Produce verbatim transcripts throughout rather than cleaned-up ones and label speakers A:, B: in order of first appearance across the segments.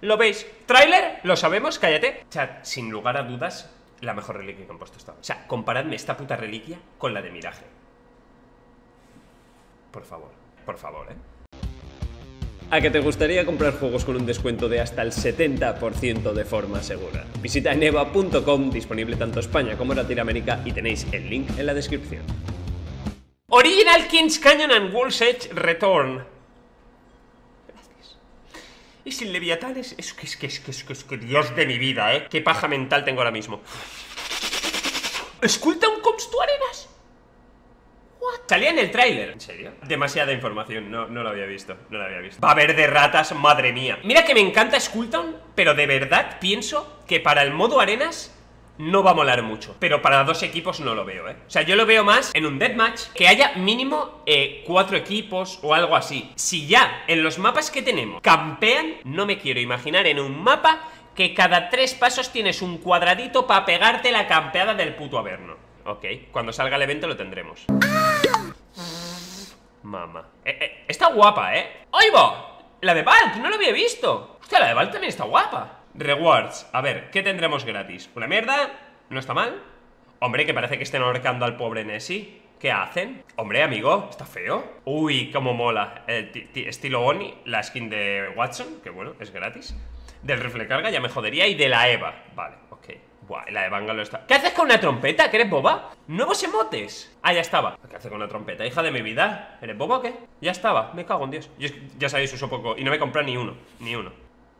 A: ¿Lo veis? ¿Tráiler? ¿Lo sabemos? Cállate. Chat, sin lugar a dudas, la mejor reliquia que han puesto esta. O sea, comparadme esta puta reliquia con la de Mirage. Por favor, por favor, eh. ¿A que te gustaría comprar juegos con un descuento de hasta el setenta por ciento de forma segura? Visita eneva punto com, disponible tanto España como Latinoamérica, y tenéis el link en la descripción. Original Kings Canyon and Wolf's Edge Return. Gracias. Y sin leviatanes, es que es que es que es que es que Dios de mi vida, eh. Qué paja mental tengo ahora mismo. ¿Skulltown comes to Arenas? What? Salía en el tráiler. ¿En serio? Demasiada información, no, no lo había visto, no lo había visto. Va a haber de ratas, madre mía. Mira que me encanta Skulltown, pero de verdad pienso que para el modo arenas no va a molar mucho. Pero para dos equipos no lo veo, eh. O sea, yo lo veo más en un deathmatch, que haya mínimo eh, cuatro equipos o algo así. Si ya en los mapas que tenemos campean, no me quiero imaginar en un mapa que cada tres pasos tienes un cuadradito para pegarte la campeada del puto Averno. Ok, cuando salga el evento lo tendremos. Mamá. Eh, eh, está guapa, ¿eh? ¡Ahí va! La de Valk, no lo había visto. Hostia, la de Valk también está guapa. Rewards. A ver, ¿qué tendremos gratis? ¿Una mierda? ¿No está mal? Hombre, que parece que estén ahorcando al pobre Nessie. ¿Qué hacen? Hombre, amigo, está feo. Uy, cómo mola. El estilo Oni, la skin de Watson, que bueno, es gratis. Del rifle carga ya me jodería. Y de la Eva. Vale, ok. Buah, la de Bangalore está... ¿Qué haces con una trompeta? ¿Que eres boba? ¿Nuevos emotes? Ah, ya estaba. ¿Qué haces con una trompeta? Hija de mi vida. ¿Eres boba o qué? Ya estaba. Me cago en Dios. Yo, ya sabéis, uso poco. Y no me compré ni uno. Ni uno.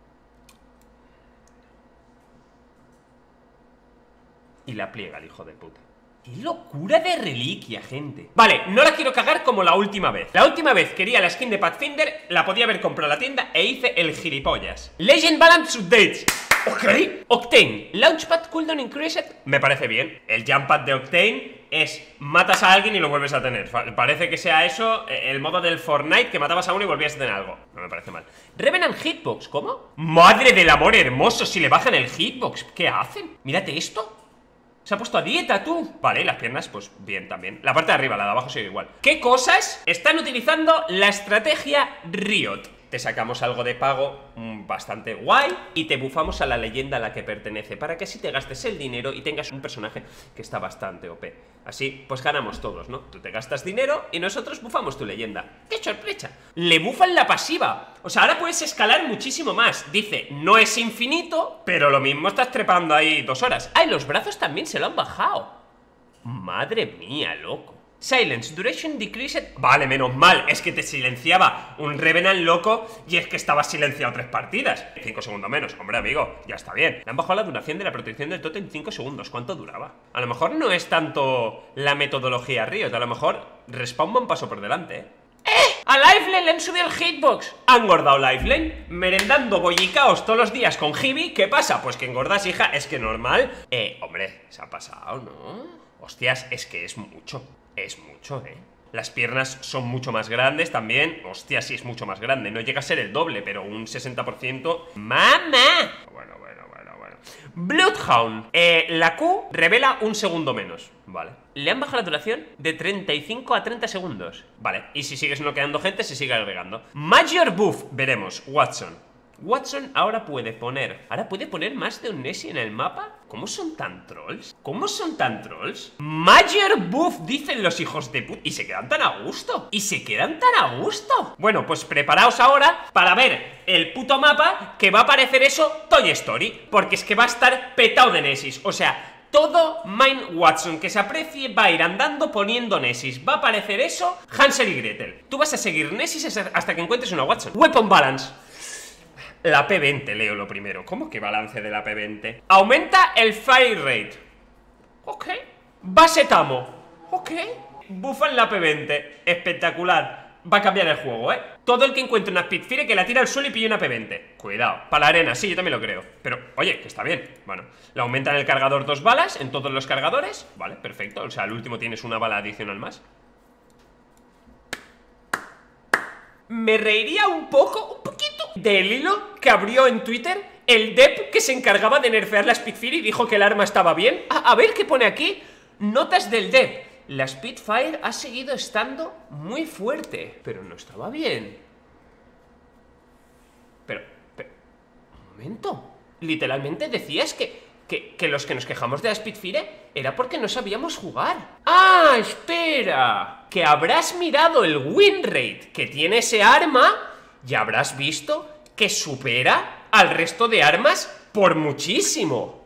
A: Y la pliega el hijo de puta. ¡Qué locura de reliquia, gente! Vale, no la quiero cagar como la última vez. La última vez quería la skin de Pathfinder, la podía haber comprado en la tienda e hice el gilipollas. Legend Balance Updates. Ok. Octane. Launchpad cooldown increased. Me parece bien. El jump pad de Octane es matas a alguien y lo vuelves a tener. Parece que sea eso el modo del Fortnite, que matabas a uno y volvías a tener algo. No me parece mal. Revenant Hitbox. ¿Cómo? Madre del amor hermoso, si le bajan el Hitbox, ¿qué hacen? Mírate esto. Se ha puesto a dieta, tú. Vale, y las piernas, pues bien también. La parte de arriba, la de abajo sigue igual. ¿Qué cosas están utilizando la estrategia Riot? Te sacamos algo de pago mmm, bastante guay y te bufamos a la leyenda a la que pertenece, para que así te gastes el dinero y tengas un personaje que está bastante O P. Así, pues ganamos todos, ¿no? Tú te gastas dinero y nosotros bufamos tu leyenda. ¡Qué sorpresa! Le bufan la pasiva. O sea, ahora puedes escalar muchísimo más. Dice, no es infinito, pero lo mismo estás trepando ahí dos horas. ¡Ay, los brazos también se lo han bajado! Madre mía, loco. Silence, duration decreased. Vale, menos mal, es que te silenciaba un Revenant loco y es que estabas silenciado tres partidas. Cinco segundos menos, hombre amigo, ya está bien. Le han bajado la duración de la protección del totem en cinco segundos. ¿Cuánto duraba? A lo mejor no es tanto la metodología Riot, a lo mejor Respawn va un paso por delante, ¿eh? ¡Eh! A Lifeline le han subido el hitbox. ¿Ha engordado Lifeline? Merendando bollicaos todos los días con Hibi. ¿Qué pasa? Pues que engordas, hija, es que normal. Eh, hombre, se ha pasado, ¿no? Hostias, es que es mucho. Es mucho, ¿eh? Las piernas son mucho más grandes también. Hostia, sí es mucho más grande. No llega a ser el doble, pero un sesenta por ciento. ¡Mamá! Bueno, bueno, bueno, bueno. Bloodhound. Eh, la Q revela un segundo menos. Vale. Le han bajado la duración de treinta y cinco a treinta segundos. Vale. Y si sigues noqueando gente, se sigue agregando. Major buff. Veremos. Watson. Watson ahora puede poner... ¿Ahora puede poner más de un Nessie en el mapa? ¿Cómo son tan trolls? ¿Cómo son tan trolls? Major buff, dicen los hijos de puta. Y se quedan tan a gusto. Y se quedan tan a gusto. Bueno, pues preparaos ahora para ver el puto mapa que va a aparecer eso Toy Story. Porque es que va a estar petado de Nessies. O sea... todo Mine Watson que se aprecie va a ir andando poniendo Nessies. Va a aparecer eso Hansel y Gretel. Tú vas a seguir Nessies hasta que encuentres una Watson. Weapon Balance. La P veinte, leo lo primero. ¿Cómo que balance de la P veinte? Aumenta el fire rate. Ok. Base Tamo. Ok. Bufan la P veinte. Espectacular. Va a cambiar el juego, ¿eh? Todo el que encuentre una Spitfire que la tira al suelo y pille una P veinte. Cuidado. Para la arena, sí, yo también lo creo. Pero, oye, que está bien. Bueno, le aumentan el cargador dos balas en todos los cargadores. Vale, perfecto. O sea, al último tienes una bala adicional más. Me reiría un poco, un poquito del hilo que abrió en Twitter el dev que se encargaba de nerfear la Spitfire y dijo que el arma estaba bien. A, a ver qué pone aquí. Notas del dev. La Spitfire ha seguido estando muy fuerte, pero no estaba bien. Pero, pero momento. Literalmente decías que, que, que los que nos quejamos de la Spitfire era porque no sabíamos jugar. ¡Ah, espera! Que habrás mirado el win rate que tiene ese arma y habrás visto que supera al resto de armas por muchísimo.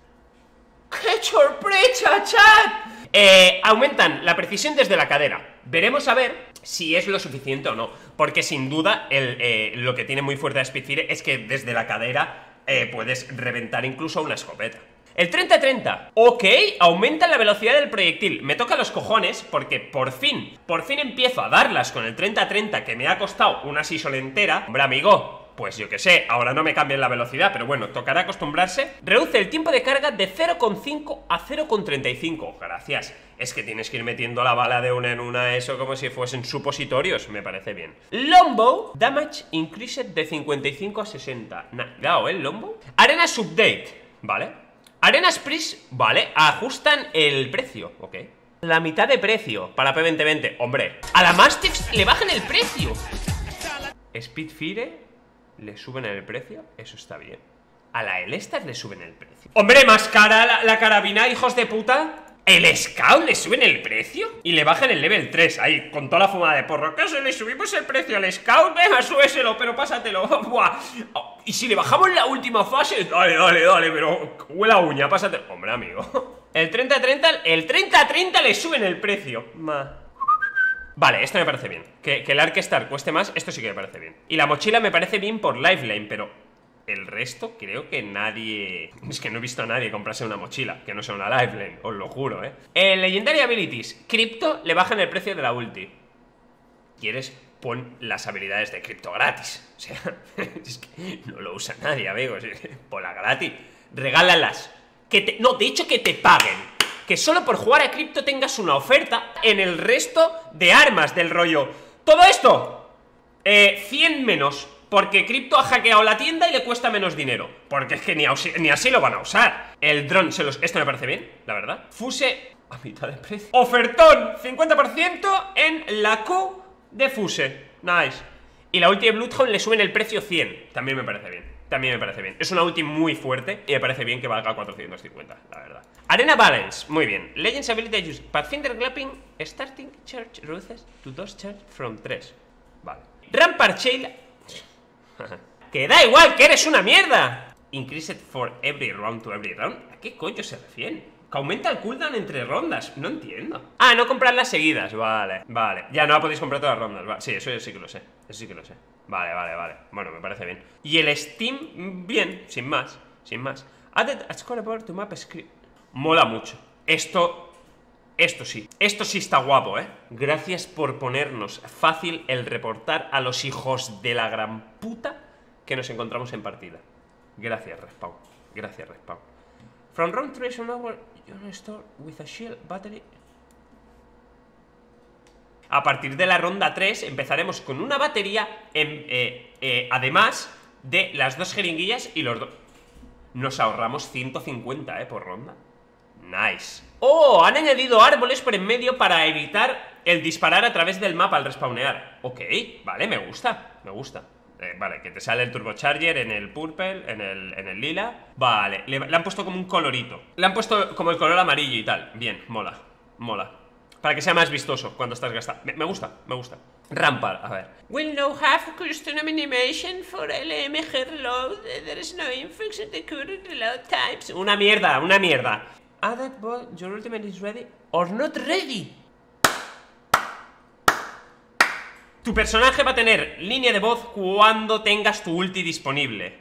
A: ¡Qué sorpresa, chat! Eh, aumentan la precisión desde la cadera. Veremos a ver si es lo suficiente o no, porque sin duda el, eh, lo que tiene muy fuerte la Spitfire es que desde la cadera eh, puedes reventar incluso una escopeta. El treinta treinta, ok, aumenta la velocidad del proyectil. Me toca los cojones porque por fin, por fin empiezo a darlas con el treinta treinta, que me ha costado una season entera. Hombre, amigo, pues yo que sé, ahora no me cambian la velocidad, pero bueno, tocará acostumbrarse. Reduce el tiempo de carga de cero coma cinco a cero coma treinta y cinco. Gracias. Es que tienes que ir metiendo la bala de una en una, eso como si fuesen supositorios. Me parece bien. Longbow, damage increased de cincuenta y cinco a sesenta. Cuidado, ¿eh? Longbow. Arenas update, ¿vale? Arenas Priest, vale, ajustan el precio, ok. La mitad de precio para P veinte veinte. Hombre, a la Mastiffs le bajan el precio. Spitfire le suben el precio, eso está bien. A la Elestar le suben el precio. Hombre, más cara la, la carabina, hijos de puta. ¿El Scout le suben el precio? Y le bajan el level tres, ahí, con toda la fumada de porro. ¿Acaso le subimos el precio al Scout? Venga, súbeselo, pero pásatelo. Buah. Y si le bajamos la última fase, dale, dale, dale, pero huele a uña, pásatelo. Hombre, amigo. El treinta treinta, el treinta treinta le suben el precio. Ma. Vale, esto me parece bien. Que, que el Arkstar cueste más, esto sí que me parece bien. Y la mochila me parece bien por Lifeline, pero el resto creo que nadie... Es que no he visto a nadie comprarse una mochila que no sea una Lifeline, os lo juro, ¿eh? El Legendary Abilities. Crypto le bajan el precio de la ulti. ¿Quieres? Pon las habilidades de Crypto gratis. O sea, es que no lo usa nadie, amigos. Ponla gratis. Regálalas. Que te... No, de hecho que te paguen. Que solo por jugar a Crypto tengas una oferta en el resto de armas del rollo. Todo esto, eh, cien menos. Porque Crypto ha hackeado la tienda y le cuesta menos dinero. Porque es que ni, ni así lo van a usar. El dron se los... Esto me parece bien, la verdad. Fuse a mitad de precio. Ofertón, cincuenta por ciento en la Q de Fuse. Nice. Y la ulti de Bloodhound le suben el precio cien. También me parece bien. También me parece bien. Es una ulti muy fuerte y me parece bien que valga cuatrocientos cincuenta, la verdad. Arena Balance, muy bien. Legends Ability Use Pathfinder Glapping Starting Charge Reduces to dos charge from tres. Vale. Rampart Shale. Que da igual, que eres una mierda. Increased for every round to every round. ¿A qué coño se refiere? Que aumenta el cooldown entre rondas. No entiendo. Ah, no comprarlas seguidas. Vale, vale. Ya no podéis comprar todas las rondas. Vale. Sí, eso sí que lo sé. Eso sí que lo sé. Vale, vale, vale. Bueno, me parece bien. Y el Steam, bien, sin más. Sin más. Added a scoreboard to map script. Mola mucho. Esto... Esto sí, esto sí está guapo, ¿eh? Gracias por ponernos fácil el reportar a los hijos de la gran puta que nos encontramos en partida. Gracias, Respawn. Gracias, Respawn. From round three on over, you store with a shield battery. A partir de la ronda tres empezaremos con una batería, en, eh, eh, además de las dos jeringuillas y los dos... Nos ahorramos ciento cincuenta, ¿eh? Por ronda. Nice. Oh, han añadido árboles por en medio para evitar el disparar a través del mapa al respawnear. Ok, vale, me gusta, me gusta. eh, Vale, que te sale el turbocharger en el purple, en el, en el lila. Vale, le, le han puesto como un colorito. Le han puesto como el color amarillo y tal. Bien, mola, mola. Para que sea más vistoso cuando estás gastando. Me, me gusta, me gusta. Rampart, a ver. Will now have custom animation for L M G reload. There is no infix in the current reload times. Una mierda, una mierda. Added ball, your ultimate is ready or not ready. Tu personaje va a tener línea de voz cuando tengas tu ulti disponible.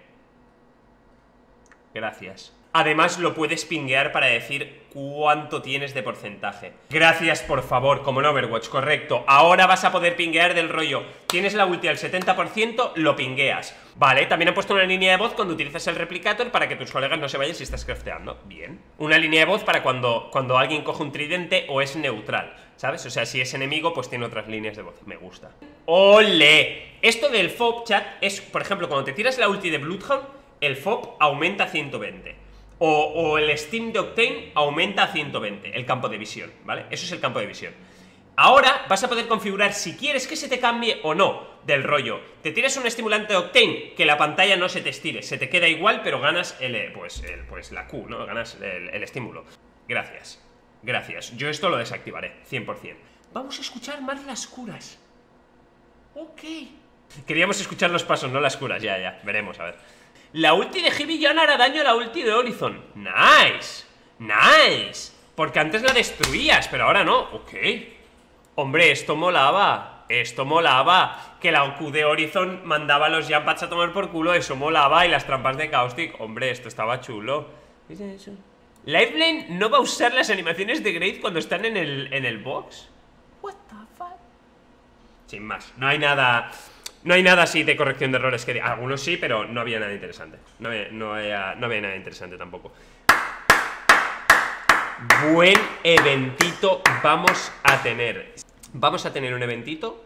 A: Gracias. Además lo puedes pinguear para decir cuánto tienes de porcentaje. Gracias, por favor, como en Overwatch, correcto. Ahora vas a poder pinguear del rollo. Tienes la ulti al setenta por ciento, lo pingueas. Vale, también han puesto una línea de voz cuando utilizas el replicator para que tus colegas no se vayan si estás crafteando. Bien. Una línea de voz para cuando, cuando alguien coge un tridente o es neutral, ¿sabes? O sea, si es enemigo, pues tiene otras líneas de voz. Me gusta. ¡Ole! Esto del F O B, chat, es, por ejemplo, cuando te tiras la ulti de Bloodhound, el F O B aumenta a ciento veinte. O, o el Steam de Octane aumenta a ciento veinte, el campo de visión, ¿vale? Eso es el campo de visión. Ahora vas a poder configurar si quieres que se te cambie o no. Del rollo, te tiras un estimulante de Octane, que la pantalla no se te estire, se te queda igual, pero ganas el, pues, el, pues la Q, ¿no? Ganas el, el estímulo. Gracias, gracias. Yo esto lo desactivaré, cien por cien. Vamos a escuchar más las curas. Ok. Queríamos escuchar los pasos, no las curas, ya, ya, veremos, a ver. La ulti de Hibby ya no hará daño a la ulti de Horizon. Nice, nice. Porque antes la destruías, pero ahora no, ok. Hombre, esto molaba. Esto molaba. Que la Q de Horizon mandaba a los Jump-Pads a tomar por culo. Eso molaba. Y las trampas de Caustic. Hombre, esto estaba chulo. ¿Qué es eso? Lifeline no va a usar las animaciones de Great cuando están en el, en el box. What the fuck. Sin más. No hay nada. No hay nada así de corrección de errores que... Algunos sí, pero no había nada interesante. No había, no había, no había nada interesante tampoco. Buen eventito vamos a tener. Vamos a tener un eventito